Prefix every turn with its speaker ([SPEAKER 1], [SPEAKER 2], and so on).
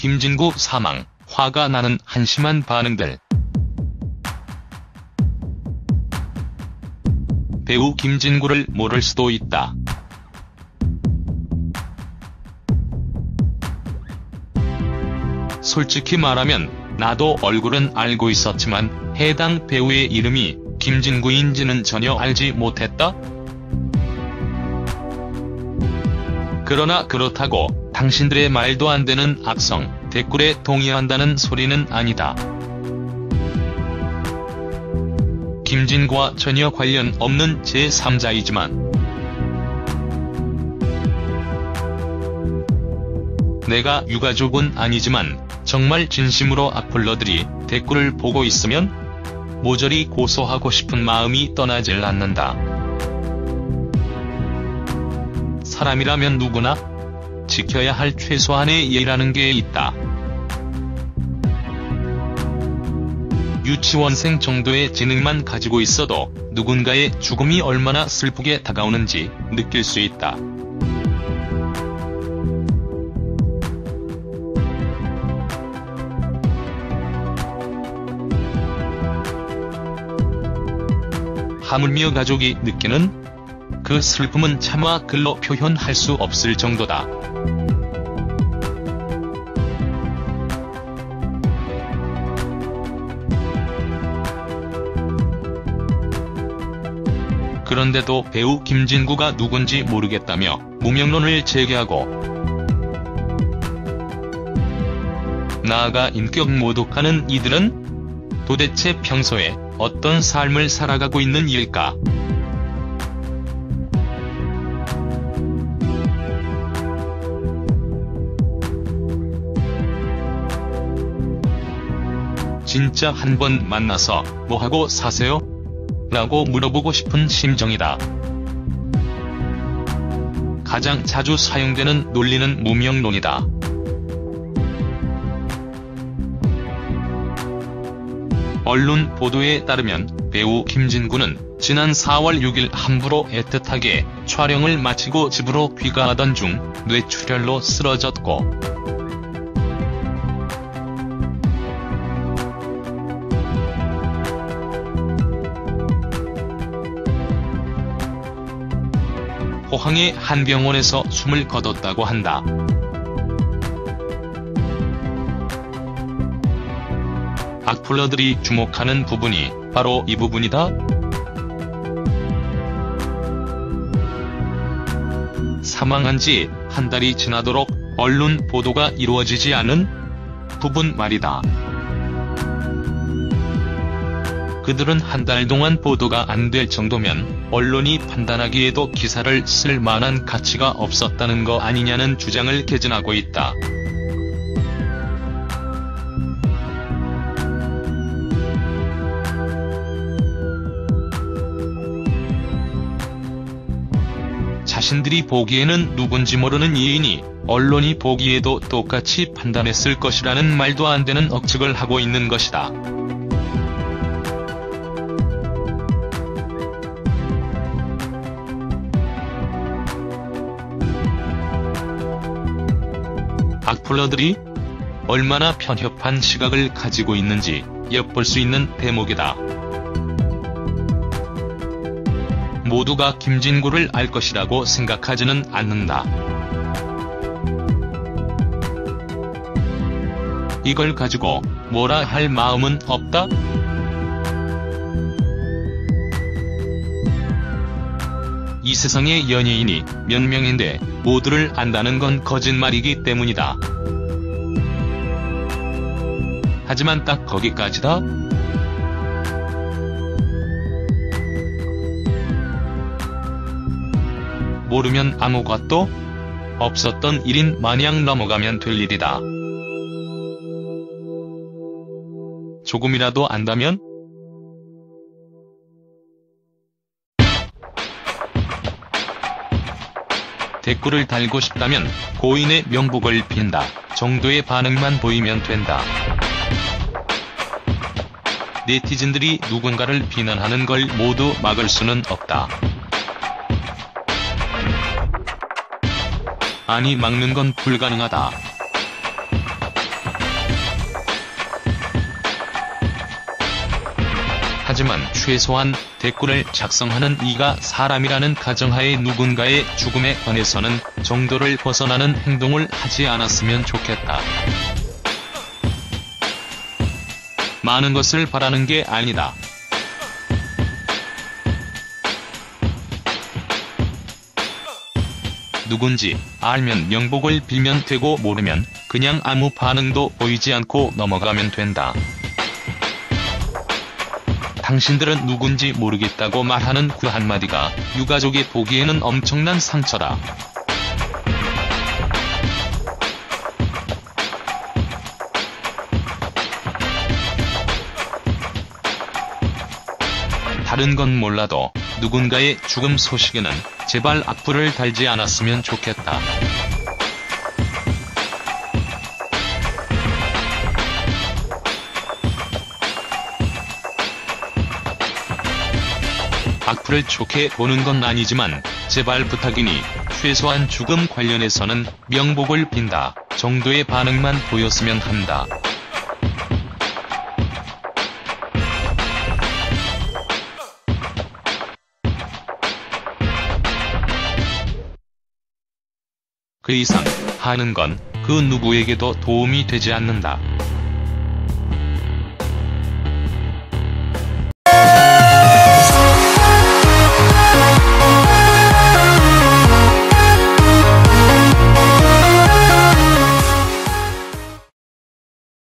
[SPEAKER 1] 김진구 사망, 화가 나는 한심한 반응들. 배우 김진구를 모를 수도 있다. 솔직히 말하면 나도 얼굴은 알고 있었지만 해당 배우의 이름이 김진구인지는 전혀 알지 못했다. 그러나 그렇다고 당신들의 말도 안 되는 악성 댓글에 동의한다는 소리는 아니다. 김진구와 전혀 관련 없는 제3자이지만 내가 유가족은 아니지만 정말 진심으로 악플러들이 댓글을 보고 있으면 모조리 고소하고 싶은 마음이 떠나질 않는다. 사람이라면 누구나 지켜야 할 최소한의 예의라는 게 있다. 유치원생 정도의 지능만 가지고 있어도 누군가의 죽음이 얼마나 슬프게 다가오는지 느낄 수 있다. 하물며 가족이 느끼는 그 슬픔은 차마 글로 표현할 수 없을 정도다. 그런데도 배우 김진구가 누군지 모르겠다며 무명론을 제기하고 나아가 인격 모독하는 이들은 도대체 평소에 어떤 삶을 살아가고 있는 이일까? 진짜 한번 만나서 뭐하고 사세요? 라고 물어보고 싶은 심정이다. 가장 자주 사용되는 논리는 무명론이다. 언론 보도에 따르면 배우 김진구는 지난 4월 6일 함부로 애틋하게 촬영을 마치고 집으로 귀가하던 중 뇌출혈로 쓰러졌고 포항의 한 병원에서 숨을 거뒀다고 한다. 악플러들이 주목하는 부분이 바로 이 부분이다. 사망한 지 한 달이 지나도록 언론 보도가 이루어지지 않은 부분 말이다. 그들은 한 달 동안 보도가 안 될 정도면 언론이 판단하기에도 기사를 쓸 만한 가치가 없었다는 거 아니냐는 주장을 개진하고 있다. 자신들이 보기에는 누군지 모르는 이인이 언론이 보기에도 똑같이 판단했을 것이라는 말도 안 되는 억측을 하고 있는 것이다. 악플러들이 얼마나 편협한 시각을 가지고 있는지 엿볼 수 있는 대목이다. 모두가 김진구를 알 것이라고 생각하지는 않는다. 이걸 가지고 뭐라 할 마음은 없다? 이 세상의 연예인이 몇 명인데 모두를 안다는 건 거짓말이기 때문이다. 하지만 딱 거기까지다? 모르면 아무것도 없었던 일인 마냥 넘어가면 될 일이다. 조금이라도 안다면? 댓글을 달고 싶다면 고인의 명복을 빈다 정도의 반응만 보이면 된다. 네티즌들이 누군가를 비난하는 걸 모두 막을 수는 없다. 아니 막는 건 불가능하다. 하지만 최소한 댓글을 작성하는 이가 사람이라는 가정하에 누군가의 죽음에 관해서는 정도를 벗어나는 행동을 하지 않았으면 좋겠다. 많은 것을 바라는 게 아니다. 누군지 알면 명복을 빌면 되고 모르면 그냥 아무 반응도 보이지 않고 넘어가면 된다. 당신들은 누군지 모르겠다고 말하는 그 한마디가 유가족이 보기에는 엄청난 상처다. 다른 건 몰라도 누군가의 죽음 소식에는 제발 악플을 달지 않았으면 좋겠다. 악플을 좋게 보는 건 아니지만 제발 부탁이니 최소한 죽음 관련해서는 명복을 빈다 정도의 반응만 보였으면 한다. 그 이상 하는 건 그 누구에게도 도움이 되지 않는다.